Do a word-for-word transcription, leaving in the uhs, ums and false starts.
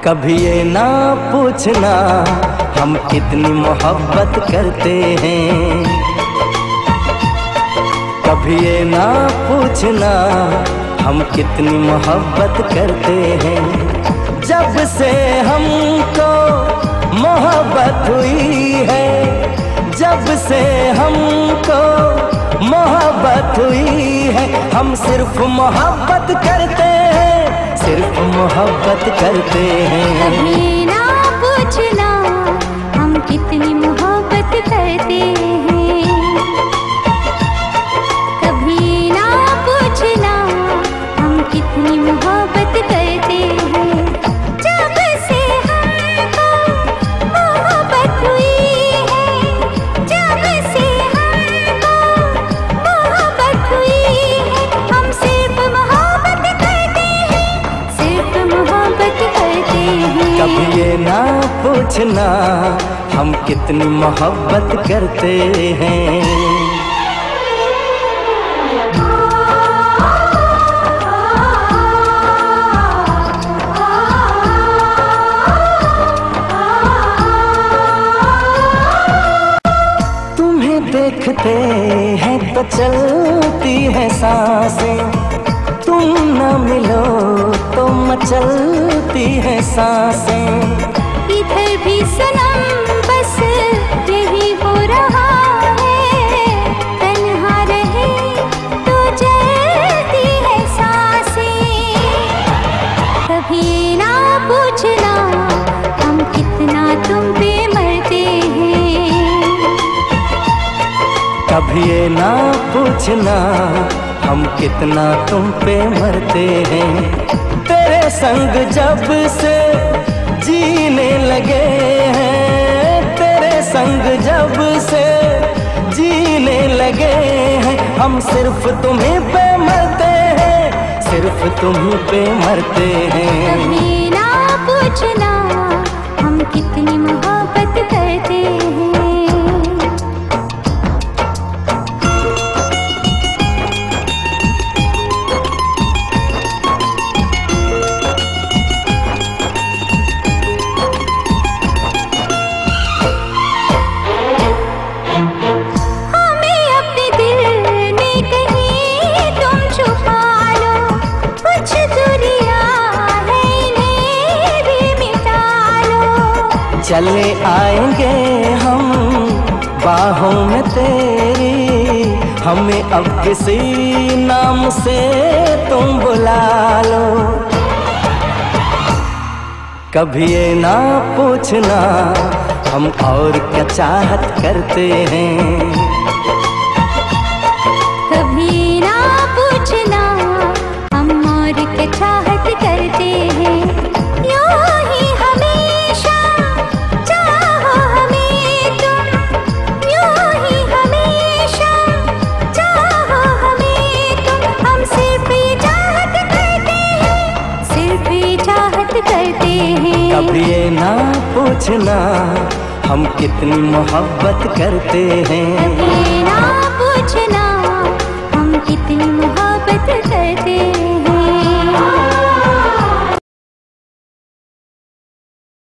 कभी ये ना पूछना हम कितनी मोहब्बत करते हैं, कभी ये ना पूछना हम कितनी मोहब्बत करते हैं। जब से हमको मोहब्बत हुई है, जब से हमको मोहब्बत हुई है, हम सिर्फ मोहब्बत करते हैं, सिर्फ मोहब्बत करते हैं। कभी ना पूछना हम कितनी मोहब्बत करते हैं, कभी ना पूछना हम कितनी मोहब्बत करते हैं। जब से हमको मोहब्बत हुई है, जब से हमको मोहब्बत हुई है, हम सिर्फ मोहब्बत करते हैं, सिर्फ मोहब्बत करते हैं। कभी ये ना पूछना हम कितनी मोहब्बत करते हैं। देखते हैं तो चलती है सांसें, तुम न मिलो तो मचलती है सांसें। इधर भी सनम बस यही हो रहा है, तन्हा रहे तो जलती है सांसें। कभी ना पूछना हम कितना तुम पे मरते हैं, कभी ये ना पूछना हम कितना तुम पे मरते हैं। तेरे संग जब से जीने लगे हैं, तेरे संग जब से जीने लगे हैं, हम सिर्फ तुम्हीं पे मरते हैं, सिर्फ तुम्हीं पे मरते हैं। कभी ना पूछना हम कितनी मोहब्बत करते हैं। चले आएंगे हम बाहों में तेरी, हमें अब किसी नाम से तुम बुला लो। कभी ये ना पूछना हम और क्या चाहत करते हैं, कभी ना पूछना हम और क्या चाहत करते हैं। यूं ही हमेशा चाहो हमें तुम, यूं ही हमेशा चाहो हमें तुम, हम सिर्फ चाहत करते हैं, सिर्फ चाहत करते हैं। कभी ये ना पूछना हम कितनी मोहब्बत करते हैं, कभी ना पूछना